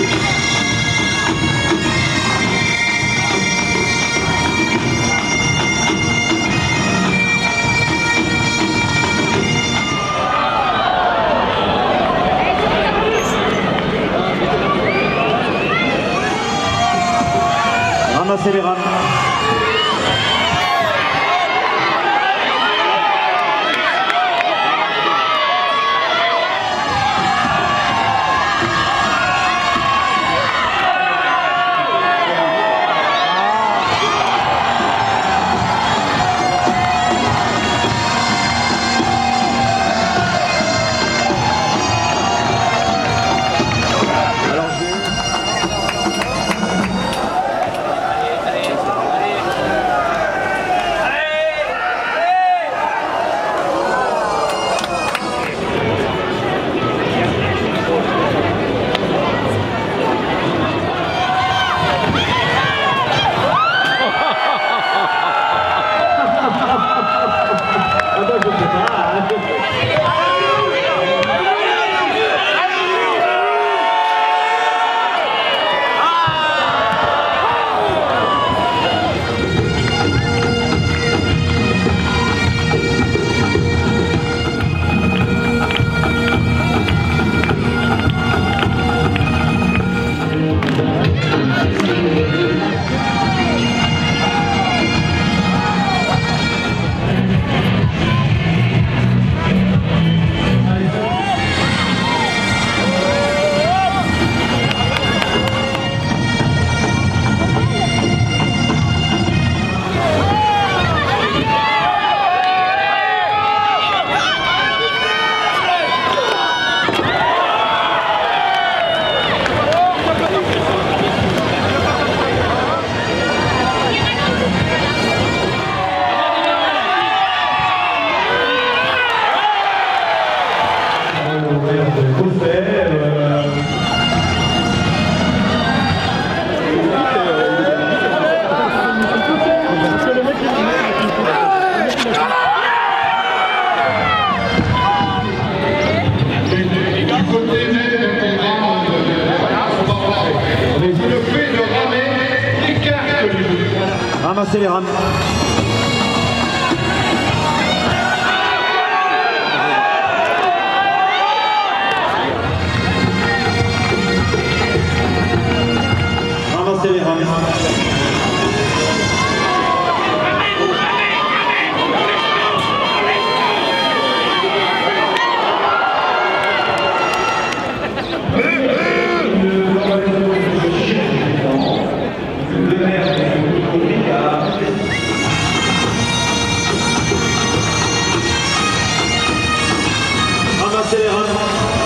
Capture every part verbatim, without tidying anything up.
Ramassez les rames. Ramassez les rames. Ramassez les rames. Ramassez les rames.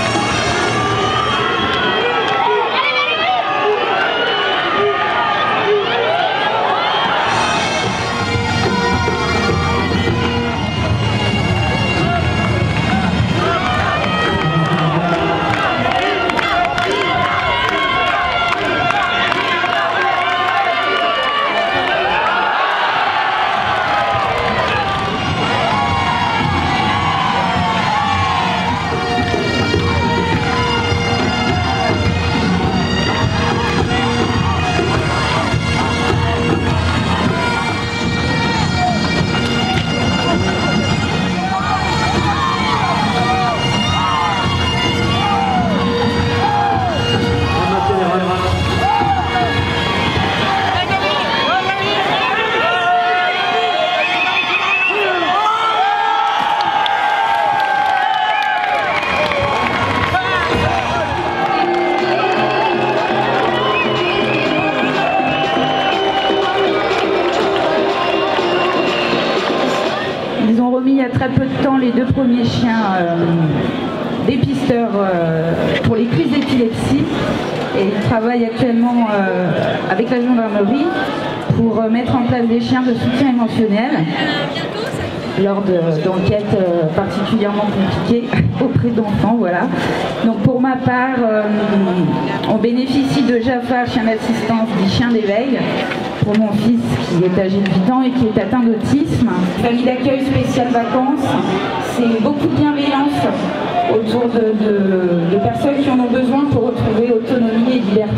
Ils ont remis il y a très peu de temps les deux premiers chiens euh, dépisteurs euh, pour les crises d'épilepsie et ils travaillent actuellement euh, avec la gendarmerie pour euh, mettre en place des chiens de soutien émotionnel lors d'enquêtes euh, particulièrement compliquées auprès d'enfants. Voilà. Donc pour ma part, euh, on bénéficie de Jafar, chien d'assistance, dit chien d'éveil, pour mon fils qui est âgé de huit ans et qui est atteint d'autisme. Famille d'accueil spéciale vacances, c'est beaucoup de bienveillance autour de, de, de personnes qui en ont besoin pour retrouver autonomie et liberté.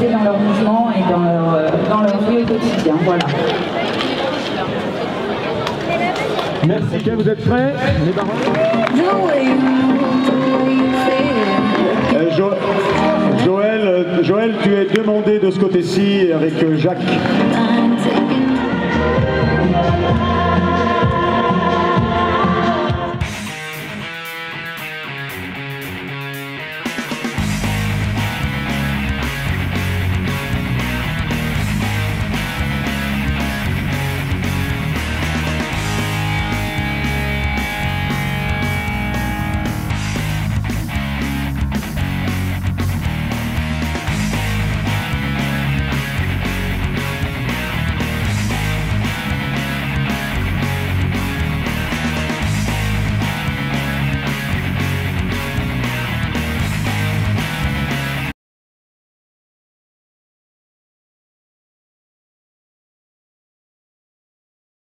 chiens. Voilà. Merci. Ok, vous êtes prêts? Les parents? Euh, Jo- Joël, euh, Joël, tu es demandé de ce côté-ci avec euh, Jacques.